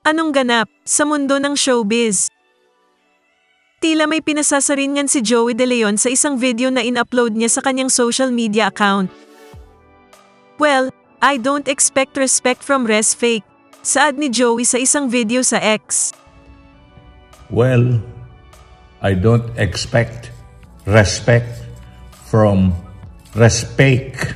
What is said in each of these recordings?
Anong ganap sa mundo ng showbiz? Tila may pinasasaringan si Joey De Leon sa isang video na in-upload niya sa kanyang social media account. Well, I don't expect respect from Res Fake, saad ni Joey sa isang video sa X. Well, I don't expect respect from Respect.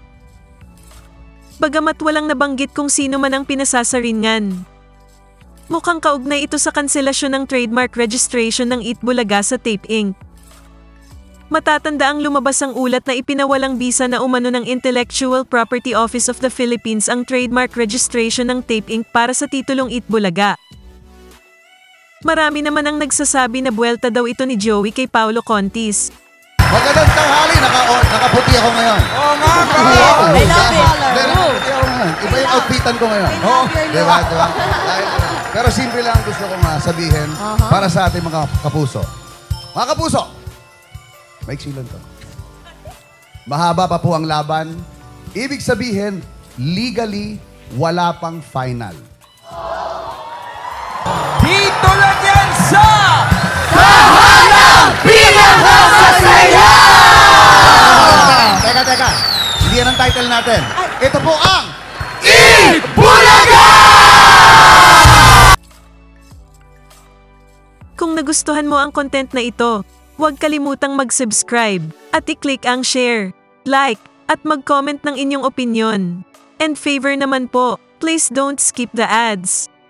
Bagamat walang nabanggit kung sino man ang pinasasaringan. Mukhang kaugnay ito sa kanselasyon ng trademark registration ng Eat Bulaga sa Tape Inc. Matatanda ang lumabas ang ulat na ipinawalang bisa na umano ng Intellectual Property Office of the Philippines ang trademark registration ng Tape Inc. para sa titulong Eat Bulaga. Marami naman ang nagsasabi na buwelta daw ito ni Joey kay Paulo Contis. Magandang tanghali, nakaputi ako ngayon. Oo nga, wow. I love it. Nakaputi ako ngayon. Iba yung outfitan ko ngayon. Diba? Pero simple lang gusto kong sabihin para sa ating mga kapuso. Mga kapuso, maiksi lang to. Mahaba pa po ang laban. Ibig sabihin, legally, wala pang final. Dito lang yan sa Tahanang Pinakasasaya! Teka. Hindi yan ang title natin. Ito po ang Eat Bulaga! Kung nagustuhan mo ang content na ito, huwag kalimutang mag-subscribe at i-click ang share, like, at mag-comment ng inyong opinion. And favor naman po, please don't skip the ads.